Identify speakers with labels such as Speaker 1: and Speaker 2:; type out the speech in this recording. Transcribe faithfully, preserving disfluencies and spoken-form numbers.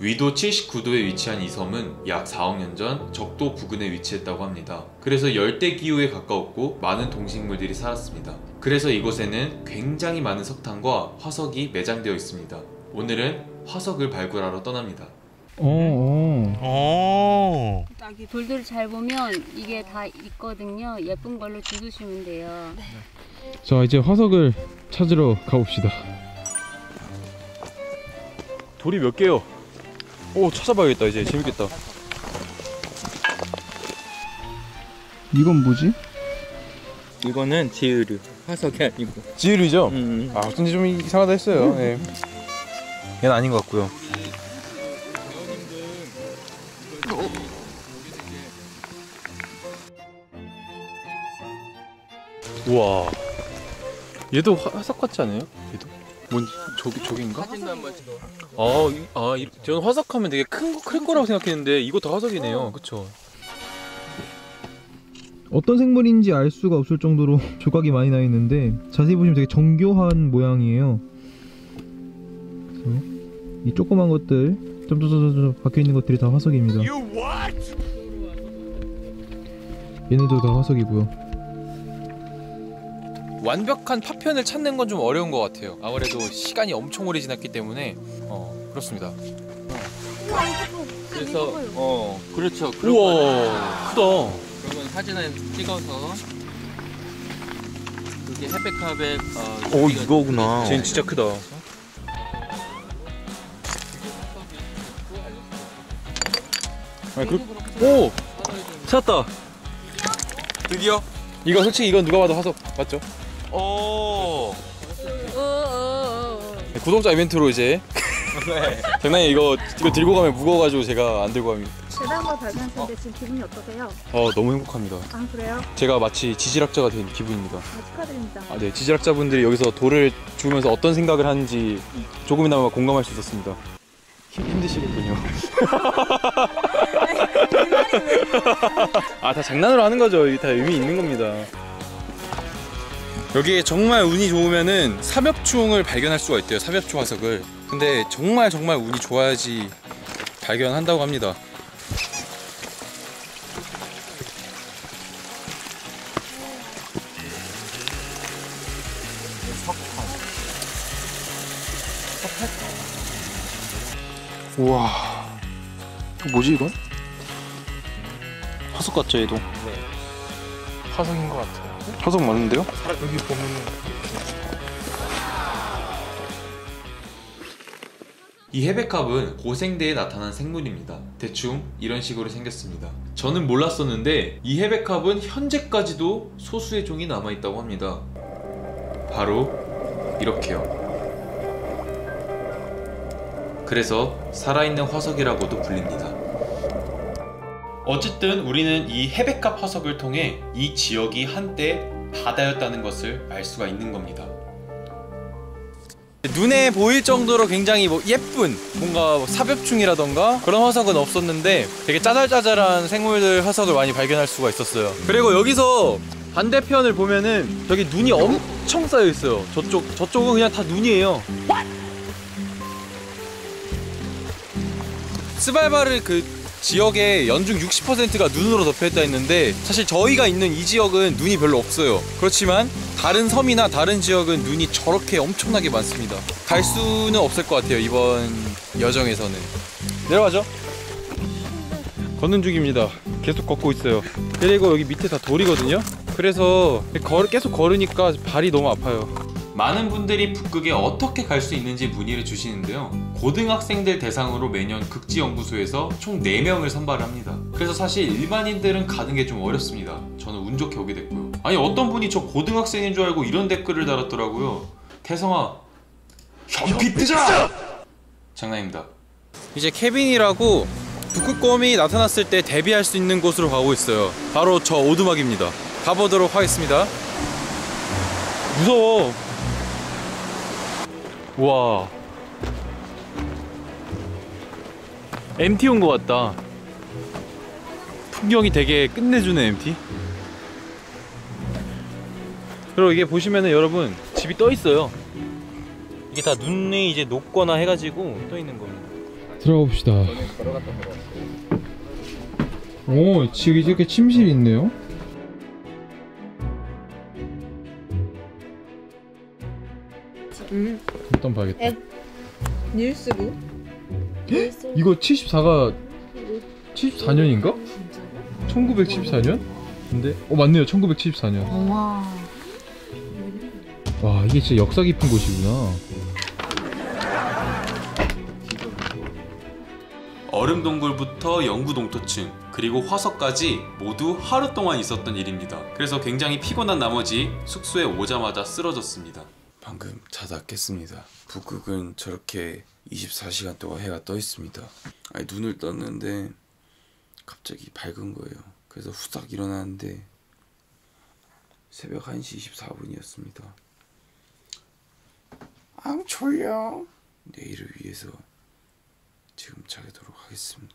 Speaker 1: 위도 칠십구 도에 위치한 이 섬은 약 사억 년 전 적도 부근에 위치했다고 합니다. 그래서 열대 기후에 가까웠고 많은 동식물들이 살았습니다. 그래서 이곳에는 굉장히 많은 석탄과 화석이 매장되어 있습니다. 오늘은 화석을 발굴하러 떠납니다.
Speaker 2: 오, 오.
Speaker 3: 오.
Speaker 4: 여기 돌들을 잘 보면 이게 다 있거든요. 예쁜 걸로 주우시면 돼요.
Speaker 2: 자, 이제 화석을 찾으러 가봅시다.
Speaker 3: 돌이 몇 개요? 오, 찾아봐야겠다. 이제 재밌겠다.
Speaker 2: 이건 뭐지?
Speaker 5: 이거는 지으르, 화석이 아니고.
Speaker 3: 지으르죠?
Speaker 5: 음.
Speaker 3: 아, 근데 좀 이상하다 했어요. 예. 얘는 아닌 것 같고요. 우와. 얘도 화, 화석 같지 않아요? 얘도? 뭔 저기 저긴가?
Speaker 5: 사진도 한번 찍어.
Speaker 3: 아, 이, 아, 이, 저는 화석하면 되게 큰 거, 클 거라고 생각했는데 이거 다 화석이네요. 그쵸?
Speaker 2: 어떤 생물인지 알 수가 없을 정도로 조각이 많이 나 있는데 자세히 보시면 되게 정교한 모양이에요. 그래서 이 조그만 것들 점점점점 박혀 있는 것들이 다 화석입니다. 얘네도 다 화석이고요.
Speaker 3: 완벽한 파편을 찾는 건 좀 어려운 것 같아요. 아무래도 시간이 엄청 오래 지났기 때문에 어 그렇습니다.
Speaker 5: 그래서 어 그렇죠.
Speaker 3: 우와, 크다.
Speaker 5: 그러면 사진을 찍어서 그게 헤베카베 어,
Speaker 3: 오, 이거구나. 쟤는 진짜 크다. 아, 그, 오! 찾았다. 드디어. 이거 솔직히 이건 누가 봐도 화석 맞죠? 오. 네, 구독자 이벤트로 이제 네. 장난이 이거 이거 들고 가면 무거워가지고 제가 안 들고 갑니다.
Speaker 6: 대단한 걸 발견하셨는데 지금 기분이 어떠세요?
Speaker 3: 어 너무 행복합니다.
Speaker 6: 아 그래요?
Speaker 3: 제가 마치 지질학자가 된 기분입니다.
Speaker 6: 아, 축하드립니다.
Speaker 3: 아, 네, 지질학자분들이 여기서 돌을 주우면서 어떤 생각을 하는지 조금이나마 공감할 수 있었습니다. 힘, 힘드시겠군요. 아, 다 장난으로 하는 거죠. 이게 다 의미 있는 겁니다. 여기에 정말 운이 좋으면은 삼엽충을 발견할 수가 있대요. 삼엽충 화석을. 근데 정말 정말 운이 좋아야지 발견한다고 합니다. 우와, 뭐지 이건? 화석 같죠 얘도? 네. 화석인 것 같아요. 화석 맞는데요? 여기 보면은
Speaker 1: 이 헤베캅은 고생대에 나타난 생물입니다. 대충 이런 식으로 생겼습니다. 저는 몰랐었는데 이 헤베캅은 현재까지도 소수의 종이 남아있다고 합니다. 바로 이렇게요. 그래서 살아있는 화석이라고도 불립니다. 어쨌든 우리는 이 헤베캅 화석을 통해 이 지역이 한때 바다였다는 것을 알 수가 있는 겁니다.
Speaker 3: 눈에 보일 정도로 굉장히 뭐 예쁜 뭔가 뭐 사벽충이라던가 그런 화석은 없었는데 되게 짜잘짜잘한 생물들 화석을 많이 발견할 수가 있었어요. 그리고 여기서 반대편을 보면은 저기 눈이 엄청 쌓여 있어요. 저쪽, 저쪽은 그냥 다 눈이에요. 스발바르 그 지역의 연중 육십 퍼센트가 눈으로 덮여있다 했는데 사실 저희가 있는 이 지역은 눈이 별로 없어요. 그렇지만 다른 섬이나 다른 지역은 눈이 저렇게 엄청나게 많습니다. 갈 수는 없을 것 같아요. 이번 여정에서는. 내려가죠. 걷는 중입니다. 계속 걷고 있어요. 그리고 여기 밑에 다 돌이거든요. 그래서 걸, 계속 걸으니까 발이 너무 아파요.
Speaker 1: 많은 분들이 북극에 어떻게 갈 수 있는지 문의를 주시는데요. 고등학생들 대상으로 매년 극지연구소에서 총 네 명을 선발을 합니다. 그래서 사실 일반인들은 가는 게 좀 어렵습니다. 저는 운 좋게 오게 됐고요. 아니 어떤 분이 저 고등학생인 줄 알고 이런 댓글을 달았더라고요. 태성아 현피 뜨자! 장난입니다.
Speaker 3: 이제 케빈이라고 북극곰이 나타났을 때 대비할 수 있는 곳으로 가고 있어요. 바로 저 오두막입니다. 가보도록 하겠습니다. 무서워. 우와, 엠티 온 것 같다. 풍경이 되게 끝내주네. 엠티. 그리고 이게 보시면은 여러분 집이 떠 있어요. 이게 다 눈이 이제 녹거나 해가지고 떠 있는 겁니다.
Speaker 2: 들어가 봅시다. 오, 지금 이렇게 침실이 있네요.
Speaker 6: 음.
Speaker 2: 일단 봐야겠다.
Speaker 6: 앱. 닐스부?
Speaker 2: 이거 칠십사가 칠십사 년인가? 천구백칠십사 년? 근데 어 맞네요. 천구백칠십사 년.
Speaker 6: 와.
Speaker 2: 와, 이게 진짜 역사 깊은 곳이구나.
Speaker 1: 얼음동굴부터 영구동토층 그리고 화석까지 모두 하루 동안 있었던 일입니다. 그래서 굉장히 피곤한 나머지 숙소에 오자마자 쓰러졌습니다. 방금 자다 깼습니다. 북극은 저렇게 이십사 시간 동안 해가 떠 있습니다. 아니, 눈을 떴는데 갑자기 밝은 거예요. 그래서 후딱 일어났는데 새벽 한 시 이십사 분이었습니다. 아, 졸려. 내일을 위해서 지금 자도록 하겠습니다.